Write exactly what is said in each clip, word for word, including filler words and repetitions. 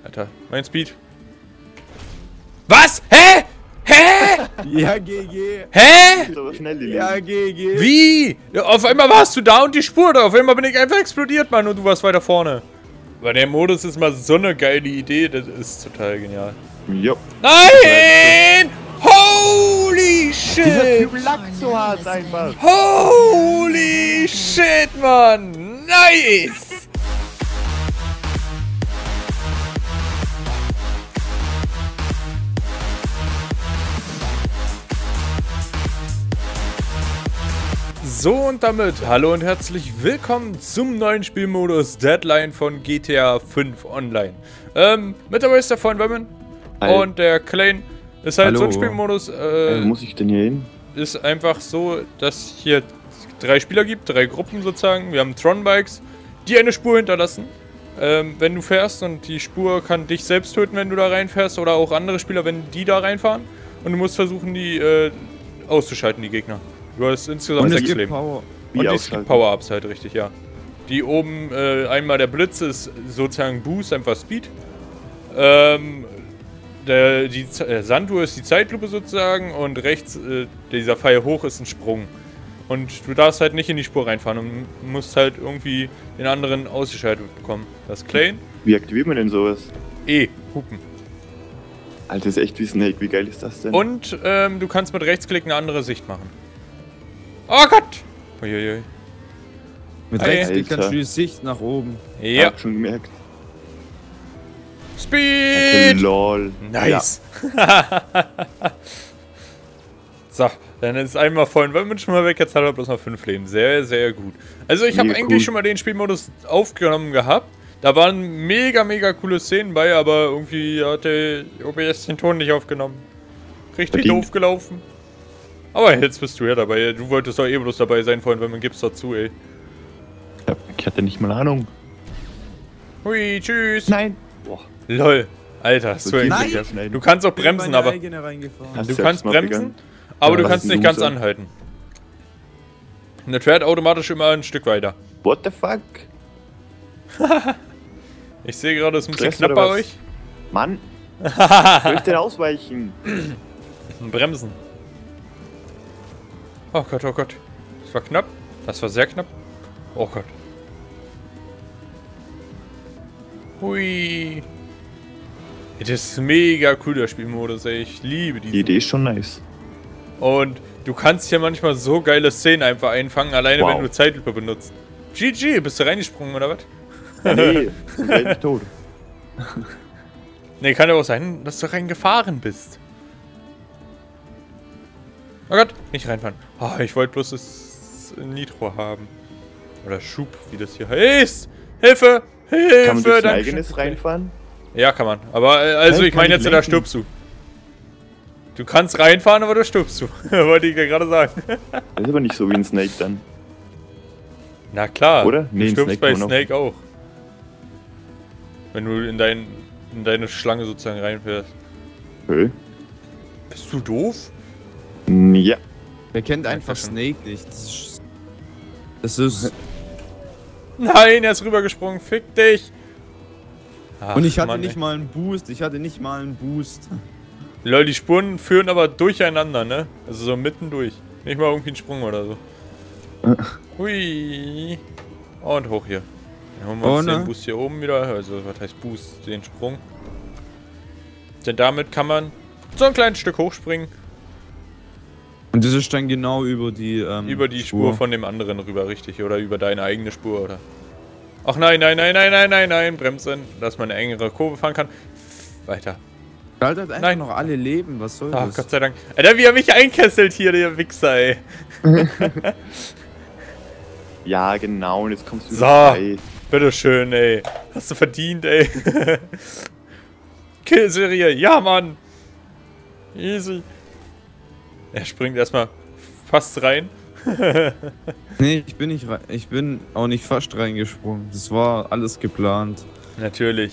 Alter, mein Speed. Was? Hä? Hä? Ja, G G. Hä? So schnell die Ja, G G. Wie? Ja, auf einmal warst du da und die Spur da. Auf einmal bin ich einfach explodiert, Mann, und du warst weiter vorne. Weil der Modus ist mal so eine geile Idee, das ist total genial. Jo. Nein! Holy shit! Dieser Typ lackt so hart einfach. Holy shit, Mann! Nice! So und damit hallo und herzlich willkommen zum neuen Spielmodus Deadline von G T A fünf Online. Ähm, mit dabei ist der Freund Wemmen und der Klein. Ist halt Hallo. so ein Spielmodus, äh, Wo muss ich denn hier hin? ist einfach so, dass hier drei Spieler gibt, drei Gruppen sozusagen. Wir haben Tron-Bikes, die eine Spur hinterlassen, ähm, wenn du fährst, und die Spur kann dich selbst töten, wenn du da reinfährst, oder auch andere Spieler, wenn die da reinfahren. Und du musst versuchen, die äh, auszuschalten, die Gegner. Du hast insgesamt Und es sechs gibt Leben. Power. Wie Und es ausschalten? gibt Power-Ups halt, richtig, ja. Die oben, äh, einmal der Blitz ist sozusagen Boost, einfach Speed. Ähm, der, die äh, Sanduhr ist die Zeitlupe sozusagen, und rechts, äh, dieser Pfeil hoch ist ein Sprung. Und du darfst halt nicht in die Spur reinfahren und musst halt irgendwie den anderen ausgeschaltet bekommen. Das ist Klein. Wie aktiviert man denn sowas? E, Hupen. Alter, das ist echt wie Snake. Wie geil ist das denn? Und ähm, du kannst mit Rechtsklick eine andere Sicht machen. Oh Gott! Uiuiui. Mit Alter. Rechtsklick kannst du die Sicht nach oben. Ja. Hab schon gemerkt. Speed! Alter, lol. Nice! So, dann ist einmal vollen Wölmen schon mal weg, jetzt hat er bloß noch fünf Leben. Sehr, sehr gut. Also ich habe Mega eigentlich cool. schon mal den Spielmodus aufgenommen gehabt. Da waren mega, mega coole Szenen bei, aber irgendwie hat der O B S den Ton nicht aufgenommen. Richtig Verdient. doof gelaufen. Aber jetzt bist du ja dabei. Du wolltest doch eh bloß dabei sein, Freund, wenn man gibt's dazu, ey. Ja. Ich hatte nicht mal Ahnung. Hui, tschüss. Nein. Boah. Lol. Alter, das ist so geht eklig. nicht sehr schnell. Du kannst auch Bin in bremsen, meine aber... eigene reingefahren. Hast Du selbst kannst mal bremsen, begangen. aber Ja, du was kannst ist nicht ein ganz Loser? anhalten. Und das fährt automatisch immer ein Stück weiter. What the fuck? Ich sehe gerade, es ist ein bisschen Stress knapp oder bei was? euch. Mann. Soll ich denn ausweichen? Bremsen. Oh Gott, oh Gott. Das war knapp. Das war sehr knapp. Oh Gott. Hui. Das ist mega cool, der Spielmodus, ey. Ich liebe Die die. Idee ist schon nice. Und du kannst hier manchmal so geile Szenen einfach einfangen, alleine Wow. wenn du Zeitlupe benutzt. G G, bist du reingesprungen oder was? Nee, sind wir nicht tot. Ne, kann ja auch sein, dass du reingefahren bist. Oh Gott, nicht reinfahren. Oh, ich wollte bloß das Nitro haben. Oder Schub, wie das hier heißt. Hilfe! Hilfe! Kann man durch sein Dankeschön. eigenes reinfahren? Ja, kann man. Aber, äh, also Hey, ich meine kann jetzt, ich da lenken? stirbst du. Du kannst reinfahren, aber da stirbst du. Wollte ich dir gerade sagen. Das ist aber nicht so wie ein Snake dann. Na klar. Oder? Nee, du ein stirbst Snake bei kann man auch. Snake auch. Wenn du in, dein, in deine Schlange sozusagen reinfährst. Hä? Bist du doof? Ja. Wer kennt einfach schon. Snake nicht? Das ist... Das ist... Nein, er ist rübergesprungen. Fick dich. Ach, Und ich hatte Mann, nicht ey. mal einen Boost. Ich hatte nicht mal einen Boost. Lol, die Spuren führen aber durcheinander, ne? Also so mittendurch. Nicht mal irgendwie ein Sprung oder so. Hui. Und hoch hier. Dann holen wir uns Oh, den ne? Boost hier oben wieder. Also, was heißt Boost? Den Sprung. Denn damit kann man so ein kleines Stück hochspringen. Und das ist dann genau über die... Ähm, Über die Spur von dem anderen rüber, richtig? Oder über deine eigene Spur, oder? Ach nein, nein, nein, nein, nein, nein, nein. Bremsen, dass man eine engere Kurve fahren kann. Weiter. Alter hat einfach Nein. noch alle Leben. Was soll Ach, das? Gott sei Dank. Alter, wie er mich einkesselt hier, der Wichser, ey. Ja, genau. Und jetzt kommst du So. wieder frei. Bitteschön, ey. Hast du verdient, ey. Killserie, ja, Mann. Easy. Er springt erstmal fast rein. Nee, ich bin nicht rein. Ich bin auch nicht fast reingesprungen. Das war alles geplant. Natürlich.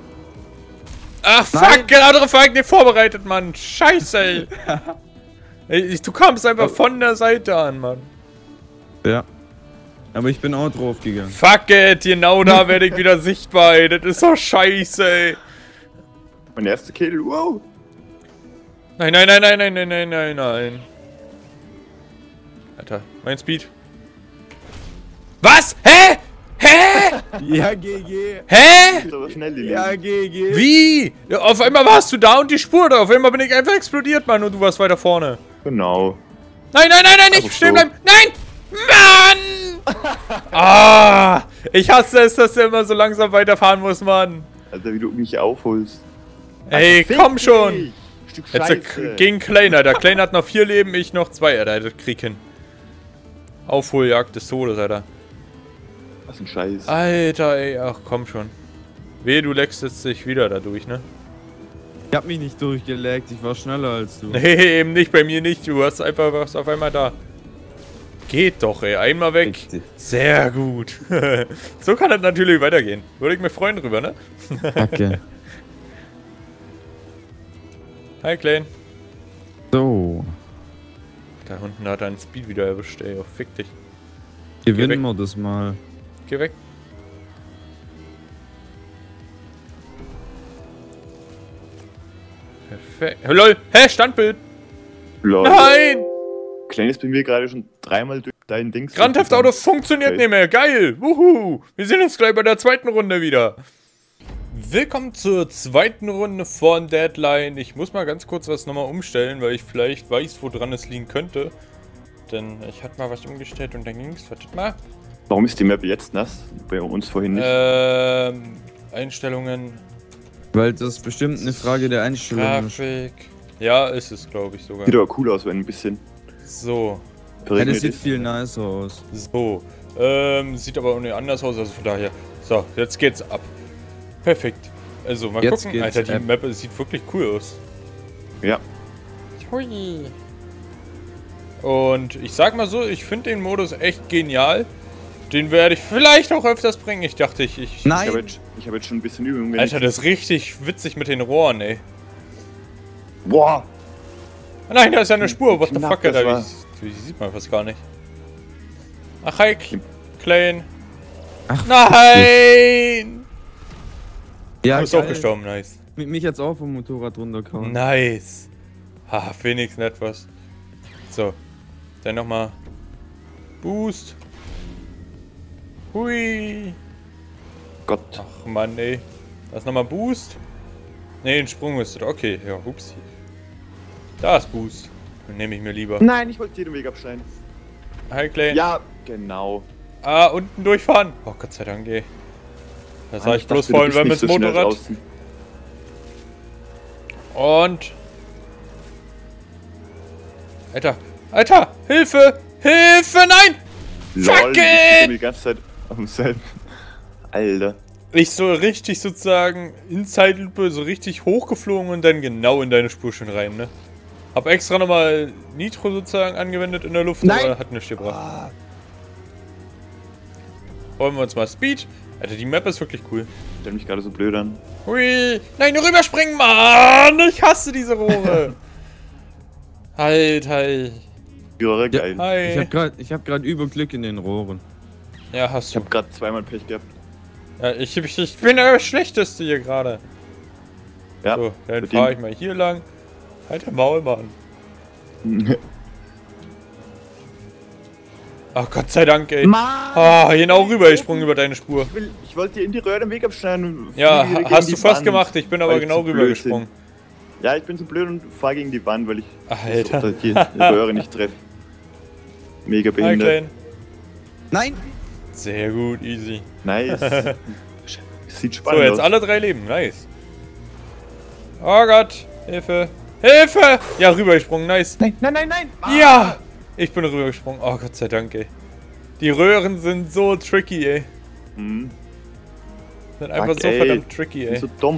Ach, fuck, Nein. der andere Feind nicht vorbereitet, Mann. Scheiße, ey. Ich, du kamst einfach von der Seite an, Mann. Ja. Aber ich bin auch drauf gegangen. Fuck it, genau da werde ich wieder sichtbar, ey. Das ist so scheiße, ey. Mein erster Kill, wow. Nein, nein, nein, nein, nein, nein, nein, nein, nein. Alter, mein Speed. Was? Hä? Hä? Ja, G G. Hä? Aber schnell, die Ja, G G. Wie? Ja, auf einmal warst du da und die Spur da. Auf einmal bin ich einfach explodiert, Mann, und du warst weiter vorne. Genau. Nein, nein, nein, nein, nicht Aber stehen so. bleiben. Nein! Mann! Ah! Ich hasse es, dass der immer so langsam weiterfahren muss, Mann. Alter, wie du mich aufholst. Ey, Alter, fick komm schon. dich, Stück Jetzt Scheiße. äh, gegen Kleiner. Der Kleiner hat noch vier Leben, ich noch zwei, Alter. Das krieg hin. Aufholjagd des Todes, Alter. Was ein Scheiß. Alter, ey, ach komm schon. Wehe, du leckst jetzt dich wieder dadurch, ne? Ich hab mich nicht durchgelegt, ich war schneller als du. Nee, eben nicht, bei mir nicht. Du hast einfach was auf einmal da. Geht doch, ey. Einmal weg. Richtig. Sehr gut. So kann das natürlich weitergehen. Würde ich mir freuen drüber, ne? Kacke. Hi, Klein. So. Da unten hat er einen Speed wieder erwischt, ey. Oh, fick dich. Gewinnen wir das mal. Geh weg. Perfekt. Lol. Hä? Standbild. Lol. Nein! Klein ist bei mir gerade schon dreimal durch dein Dings. Grand Theft Auto funktioniert Okay. nicht mehr. Geil. Wuhu. Wir sehen uns gleich bei der zweiten Runde wieder. Willkommen zur zweiten Runde von Deadline. Ich muss mal ganz kurz was nochmal umstellen, weil ich vielleicht weiß, woran es liegen könnte. Denn ich hatte mal was umgestellt und dann ging es. Wartet mal. Warum ist die Map jetzt nass? Bei uns vorhin nicht. Ähm, Einstellungen, Weil das ist bestimmt eine Frage der Einstellung ist. Grafik. Ja, ist es, glaube ich sogar. Sieht aber cool aus, wenn ein bisschen So, Ja, verregnet das sieht ist. viel nicer aus. so. Ähm, sieht aber auch nicht anders aus, also von daher. So, jetzt geht's ab. Perfekt. Also, mal Jetzt gucken. geht's Alter, die ab. Map sieht wirklich cool aus. Ja. Hui. Und ich sag mal so, ich finde den Modus echt genial. Den werde ich vielleicht auch öfters bringen. Ich dachte, ich... ich Ich habe Nein! jetzt, ich hab jetzt schon ein bisschen Übung. wenn Alter, ich- das ist richtig witzig mit den Rohren, ey. Boah! Ah, nein, da ist ja eine Spur. What the Knapp, fuck, das Alter? war- Die, die sieht man fast gar nicht. Ach, hi, K- Klein. Ach, Nein! Ja, Du bist auch geil. gestorben, nice. Mich mich jetzt auch vom Motorrad runtergehauen. Nice. Ha, wenigstens etwas. So. Dann nochmal. Boost. Hui. Gott. Ach Mann, ey. Da ist nochmal Boost. Ne, ein Sprung ist das. Okay, ja, upsi. Da ist Boost. Den nehme ich mir lieber. Nein, ich wollte dir den Weg abschneiden. Hi, Klein. Ja, genau. Ah, unten durchfahren. Oh, Gott sei Dank, ey. Da sah ich bloß vorhin beim mit Motorrad. Und. Alter. Alter! Hilfe! Hilfe! Nein! Lol, Fuck ich it! bin die ganze Zeit auf dem selben. Alter. Ich so richtig sozusagen in Zeitlupe so richtig hochgeflogen und dann genau in deine Spur schon rein, ne? Hab extra nochmal Nitro sozusagen angewendet in der Luft, Nein. aber hat nichts gebracht. Wollen wir uns mal Speed? Alter, die Map ist wirklich cool. Der mich gerade so blöd an. Hui! Nein, rüberspringen, Mann! Ich hasse diese Rohre! Alter. Ja, geil. Hi. Ich hab grad, ich hab grad Überglück in den Rohren. Ja, hast Ich du. habe gerade zweimal Pech gehabt. Ja, ich, ich, ich bin der Schlechteste hier gerade. Ja. So, dann mit fahre dem- ich mal hier lang. Halt der Maul, Mann. Ach, Gott sei Dank, ey. Mann! Ah, genau rüber gesprungen über deine Spur. Ich, will, ich wollte dir in die Röhre den Weg abschneiden. und Ja, fliege gegen hast die du fast Wand, gemacht. Ich bin aber weil genau zu rüber blöd gesprungen. bin. Ja, ich bin so blöd und fahre gegen die Wand, weil ich Alter. so, die Röhre nicht treffe. Mega Hi, behindert. Klein. Nein! Sehr gut, easy. Nice. Sieht So, spannend jetzt aus. alle drei Leben. Nice. Oh Gott. Hilfe. Hilfe! Ja, rübergesprungen. Nice. Nein, nein, nein, nein! Ja! Ich bin rübergesprungen. Oh, Gott sei Dank, ey. Die Röhren sind so tricky, ey. Mhm. Sind einfach Fuck, so ey. verdammt tricky, Ich bin ey. so dumm.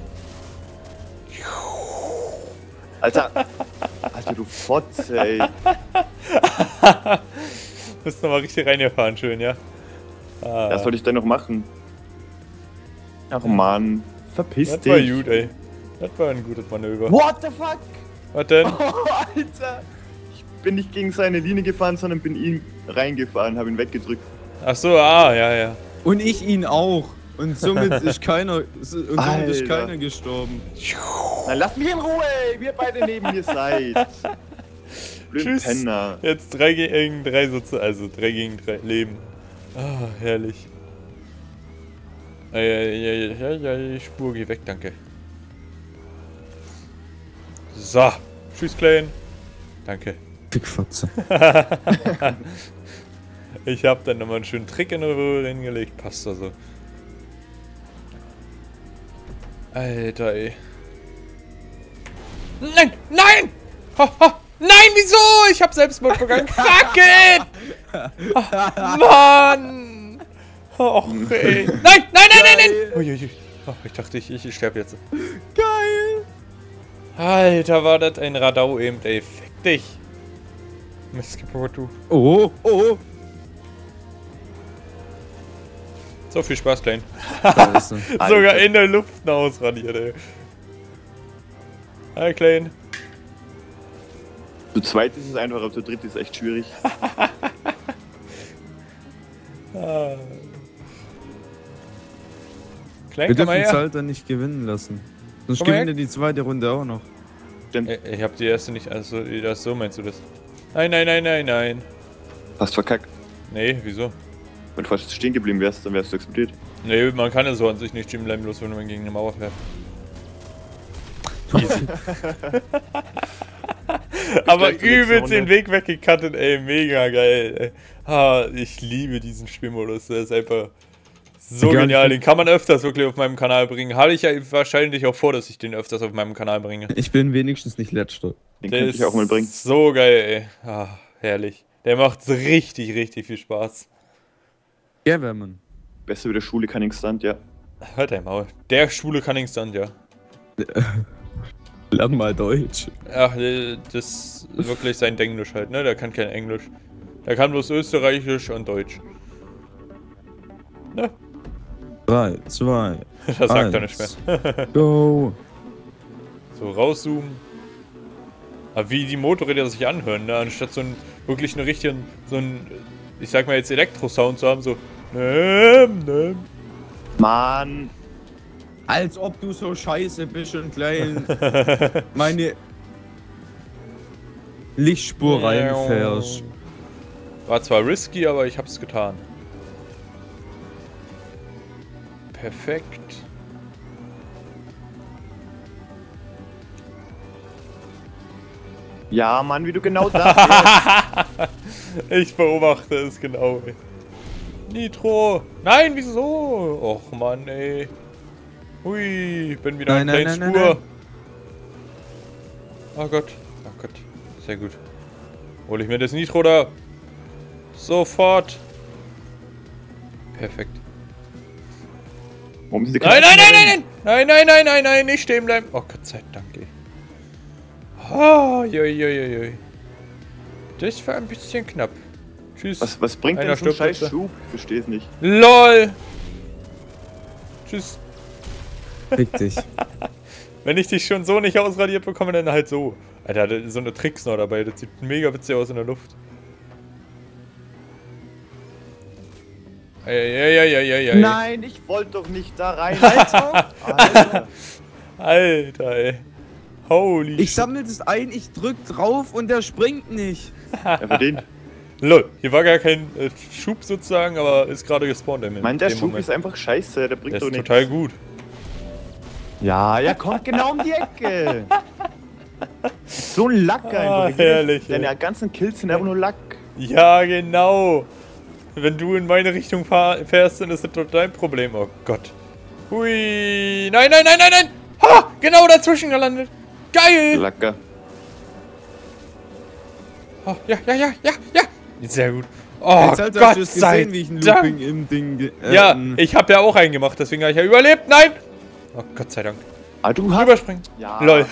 Alter. Alter, du Fotze, ey. Bist nochmal richtig reingefahren, schön, ja? Ah, Was soll ich denn noch machen? Ach man, verpiss das dich. war gut, ey. Das war ein gutes Manöver. What the fuck? Was denn? Oh, Alter. bin nicht gegen seine Linie gefahren, sondern bin ihn reingefahren, habe ihn weggedrückt. Ach so, ah, ja, ja. Und ich ihn auch. Und somit ist keiner, und somit ist Alter. keiner gestorben. Na, lasst mich in Ruhe, ey, wir beide neben mir seid. Blöd Tschüss. Penner. Jetzt drei gegen drei sozusagen, also drei gegen drei Leben. Ah, herrlich. Ja, ja, ja, ja, ja, Spur, geh weg, danke. So, tschüss, Klein. Danke. Dickfotze. Ich hab dann nochmal einen schönen Trick in die Röhre hingelegt, passt also. Alter, ey. Nein, nein! Ho, ho, nein, wieso? Ich hab Selbstmord begangen. Fuck it! Oh, Mann! Och, ey. Nein, nein, nein, nein, nein! Uiuiui. Oh, ich dachte, ich, ich, ich sterbe jetzt. Geil! Alter, war das ein Radau eben, ey. Fick dich. Mistgeburt, du. Oh, oh! So viel Spaß, Klein. Scheiße. Sogar in der Luft eine ausradiert, ey. Hi, Klein. Zu zweit ist es einfach, aber zu dritt ist es echt schwierig. Ah. Klein, Wir komm mal dürfen her. Salter nicht gewinnen lassen. Sonst Komm mal gewinnen wir die zweite Runde auch noch. Stimmt. Ich, ich hab die erste nicht, also das so meinst du das? Nein, nein, nein, nein, nein. Hast verkackt. Nee, wieso? Wenn du fast stehen geblieben wärst, dann wärst du explodiert. Nee, man kann ja so an sich nicht stehen bleiben, bloß wenn man gegen eine Mauer fährt. Easy. Aber gleich zur nächsten übelst den Runde. Weg weggekattet, ey, mega geil. Ey. Ah, ich liebe diesen Spielmodus, der ist einfach so Egal, genial. ich Den kann man öfters wirklich auf meinem Kanal bringen. Hatte ich ja wahrscheinlich auch vor, dass ich den öfters auf meinem Kanal bringe. Ich bin wenigstens nicht letzter. Den Der könnte ich auch mal bringen. so geil, ey. Ah, herrlich. Der macht richtig, richtig viel Spaß. Ja, wenn man. Besser wie der Schule kann Stunt, ja. Hört dein Maul. Der schwule Cunningstant, ja. Lern mal Deutsch. Ach, äh, das ist wirklich sein Denglisch halt, ne? Der kann kein Englisch. Der kann bloß Österreichisch und Deutsch. Ne? drei, zwei, Das sagt er nicht mehr. go! So, rauszoomen. Aber wie die Motorräder sich anhören, ne? Anstatt so ein, wirklich einen richtigen, so ein, ich sag mal jetzt Elektro-Sound zu haben, so. Ähm, ähm. Mann! Als ob du so scheiße bist und klein meine Lichtspur reinfährst. War zwar risky, aber ich hab's getan. Perfekt. Ja, Mann, wie du genau das Ich beobachte es genau, ey. Nitro! Nein, wieso? Och Mann, ey. Hui, bin wieder Nein, in nein, der nein, Spur. nein, Oh Gott. Oh Gott. Sehr gut. Hol ich mir das Nitro da. Sofort. Perfekt. Warum ist die Nein, nein, nein, nein, nein! Nein, nein, nein, nein, nein, nicht stehen bleiben. Oh Gott sei Dank, ey. Oh, joi, joi, joi, joi. Das war ein bisschen knapp. Tschüss. Was, was bringt Einer denn so ein stirbt scheiß jetzt. Schub? Ich versteh's nicht. LOL! Tschüss. Fick dich. Wenn ich dich schon so nicht ausradiert bekomme, dann halt so. Alter, da ist so eine Tricks noch dabei. Das sieht mega witzig aus in der Luft. Eieieiei. Nein, ich wollte doch nicht da rein. Alter! Alter. Alter, ey. Holy Ich shit. sammle das ein, ich drück drauf und der springt nicht. Ja, für den. Lol, hier war gar kein äh, Schub sozusagen, aber ist gerade gespawnt. Im, Mann, der dem Schub Moment. ist einfach scheiße, der bringt Der doch ist nichts. total gut. Ja, er kommt genau um die Ecke. So ein Lack Ah, einfach. herrlich, Deine ey. ganzen Kills sind einfach nur Lack. Ja, genau. Wenn du in meine Richtung fahr fährst, dann ist das doch dein Problem. Oh Gott. Hui. Nein, nein, nein, nein, nein. Ha! Genau dazwischen gelandet. Geil. Lacker. Oh, ja, ja, ja, ja, ja. Sehr gut. Oh Jetzt hast du Gott es sei gesehen, wie ich ein Dank. Looping im Ding... ge- Äh, Ja, ähm, ich habe ja auch einen gemacht, deswegen habe ich ja überlebt. Nein. Oh Gott sei Dank. Ah, du hast. Rüberspringen. Ja. Lol.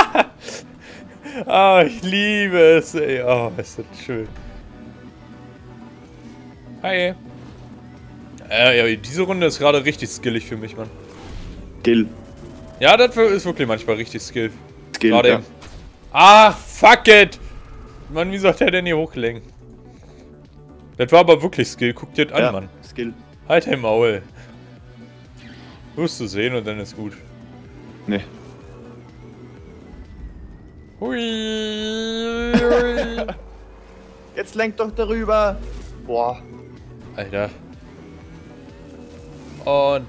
Ah, ich liebe es, ey. Oh, ist das schön. Hi. Äh, ja, diese Runde ist gerade richtig skillig für mich, Mann. Skill. Ja, das ist wirklich manchmal richtig skill. Skill. Gerade Ja. eben. Ah, fuck it! Mann, wie soll der denn hier hochlenken? Das war aber wirklich Skill. Guck dir das an, Ja, Mann. Skill. Halt dein Maul. Wirst du sehen und dann ist gut. Nee. Hui, hui. Jetzt lenk doch darüber. Boah. Alter. Und...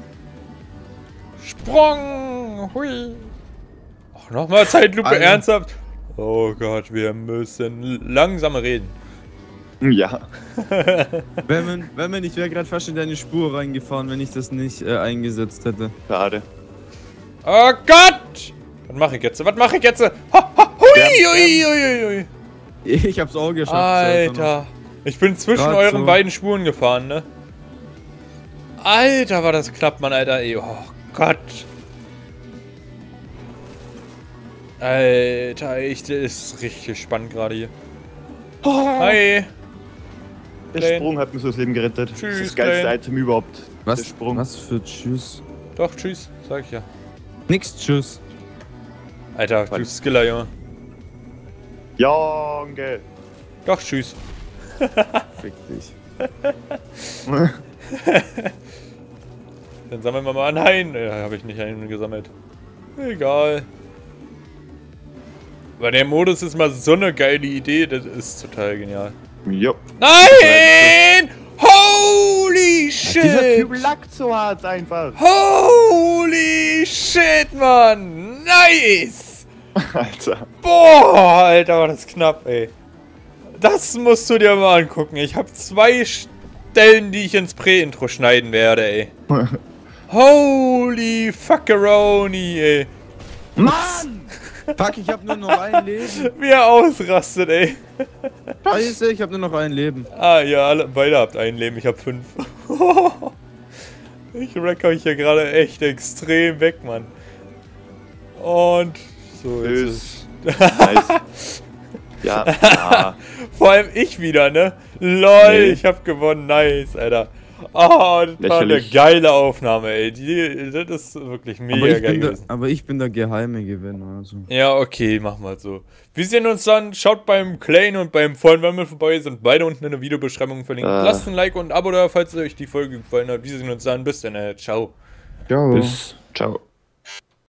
Sprung! Hui! Ach, nochmal Zeitlupe, Alter. ernsthaft? Oh Gott, wir müssen langsam reden. Ja. Wenn man, wenn man, ich wäre gerade fast in deine Spur reingefahren, wenn ich das nicht äh, eingesetzt hätte. Schade. Oh Gott! Was mache ich jetzt? Was mache ich jetzt? Ha, ha, hui, hui, hui, hui. Ich hab's auch geschafft. Alter. Ich bin zwischen Grad euren so. beiden Spuren gefahren, ne? Alter, war das knapp, Mann, Alter. Ey, oh Gott. Alter, echt, das ist richtig spannend gerade hier. Hi. Der Klein. Sprung hat mir so das Leben gerettet. Tschüss, das ist das geilste Klein. Item überhaupt. Was, Der Sprung. was für Tschüss? Doch, tschüss, sag ich ja. Nix Tschüss. Alter, du Skiller, Junge. Junge. Doch, tschüss. Fick dich. Dann sammeln wir mal. Nein, ja, habe ich nicht einen gesammelt. Egal. Aber der Modus ist mal so eine geile Idee, das ist total genial. Jo. Nein! Holy Dieser Typ shit! lackt so hart einfach. Holy shit, Mann! Nice! Alter. Boah, Alter, war das knapp, ey. Das musst du dir mal angucken. Ich habe zwei Stellen, die ich ins Prä-Intro schneiden werde, ey. Holy fuckeroni, ey. Mann! Fuck, ich hab nur noch ein Leben. Wie er ausrastet, ey. Scheiße, ich hab nur noch ein Leben. Ah, ja, alle, beide habt ein Leben, ich hab fünf. Ich wreck euch hier gerade echt extrem weg, Mann. Und so jetzt ist Tschüss. Nice. Ja, ja. vor allem ich wieder, ne? LOL, Nee. ich hab gewonnen, nice, Alter. Oh, das war eine Lächerlich. geile Aufnahme, ey. Die, das ist wirklich mega Aber ich, geil bin der, gewesen. aber ich bin der geheime Gewinner. Also. Ja, okay, machen wir so. Wir sehen uns dann. Schaut beim Klein und beim vollen Wammel vorbei. Sind beide unten in der Videobeschreibung verlinkt. Äh. Lasst ein Like und ein Abo da, falls euch die Folge gefallen hat. Wir sehen uns dann. Bis dann. äh, Ciao. Ciao. Bis. Ciao.